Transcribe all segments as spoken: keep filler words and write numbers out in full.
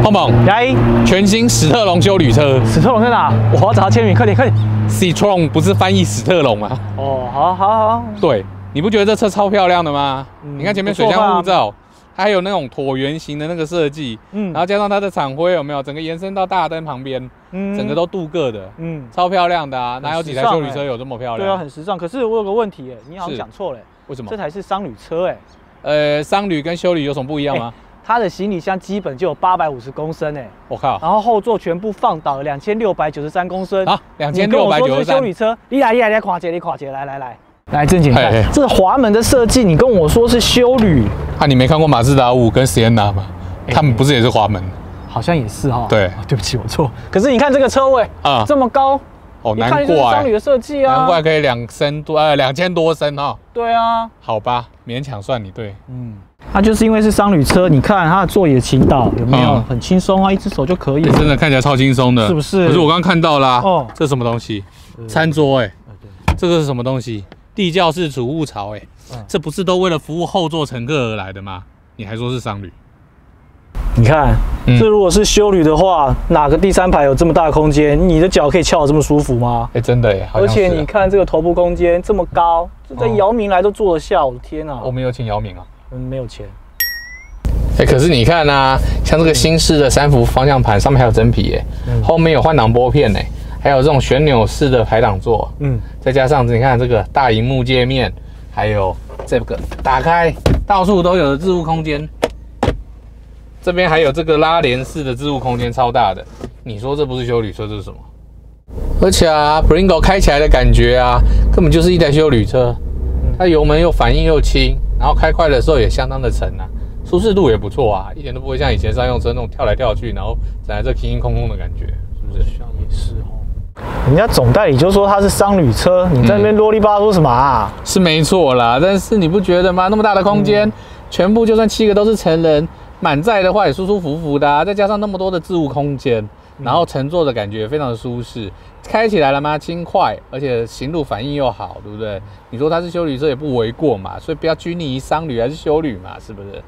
碰碰， 来， 全新史特龙休旅车。 史特龙在哪？我要找他签名，快点快点。 Citroen 不是翻译史特龙吗？ 哦，好好好。 对，你不觉得这车超漂亮的吗？嗯、你看前面水箱护罩，它还有那种椭圆形的那个设计，嗯，然后加上它的厂徽有没有？整个延伸到大灯旁边，嗯，整个都镀铬的，嗯，超漂亮的啊！哪有几台休旅车有这么漂亮？ 对啊，很时尚。可是我有个问题，哎，你好像讲错了， 为什么？ 这台是商旅车，哎。 呃，商旅跟休旅有什么不一样吗？ 它的行李箱基本就有八百五十公升，哎， 我靠！ 然后后座全部放倒两千六百九十三公升， 啊，两千六百九十三。 休旅车，你来，你来，来垮姐，你垮姐，来来来，来正经看，这滑门的设计，你跟我说是休旅， 啊，你没看过马自达五跟 Sienna 吗？他们不是也是滑门？ 好像也是哈。 对， 对不起，我错。可是你看这个车位啊，这么高。 哦，难怪商旅的设计啊， 难怪可以两升多，呃，两千多升哈。 对啊， 好吧，勉强算你对。嗯， 它就是因为是商旅车，你看它的座椅的倾倒有没有很轻松啊？一只手就可以了。 真的看起来超轻松的， 是不是？ 可是我刚刚看到啦，哦，这是什么东西？餐桌哎，这个是什么东西？地窖式储物槽哎，这不是都为了服务后座乘客而来的吗？你还说是商旅？ 你看，嗯、这如果是休旅的话，哪个第三排有这么大的空间？你的脚可以翘得这么舒服吗？ 哎、欸，真的耶！ 而且你看这个头部空间这么高，这在姚明来都坐得下，我的天啊！ 我们有请姚明啊？ 嗯，没有钱。 哎、欸，可是你看啊，像这个新式的三幅方向盘，上面还有真皮耶，嗯、后面有换挡拨片呢，还有这种旋钮式的排挡座，嗯，再加上你看这个大萤幕界面，还有这个打开到处都有的置物空间。这边还有这个拉帘式的置物空间，超大的。你说这不是休旅车，这是什么？而且啊 ，Bringo 开起来的感觉啊，根本就是一台休旅车。它油门又反应又轻，然后开快的时候也相当的沉啊，舒适度也不错啊，一点都不会像以前商用车那种跳来跳去，然后整台车空空空的感觉，是不是？ 好像也是哦。人家总代理就说它是商旅车，你在那边啰里吧嗦什么啊？ 嗯、是没错啦，但是你不觉得吗？那么大的空间，嗯、全部就算七个都是成人。满载的话也舒舒服服的啊，再加上那么多的置物空间，然后乘坐的感觉非常的舒适，开起来了吗？轻快，而且行路反应又好，对不对？你说它是休旅车也不为过嘛，所以不要拘泥于商旅还是休旅嘛，是不是？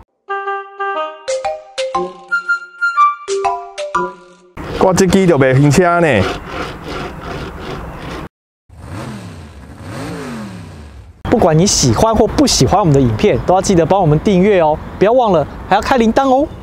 我这支就袂晕车呢。 不管你喜欢或不喜欢我们的影片，都要记得帮我们订阅哦，不要忘了还要开铃铛哦。